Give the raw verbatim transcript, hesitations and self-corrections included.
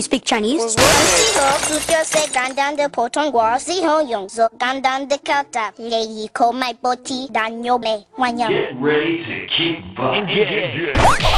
you speak Chinese? 我是和主角是简单的普通话，是和用作简单的考答，你以口买波提，但又没玩样。 Get ready to kick butt.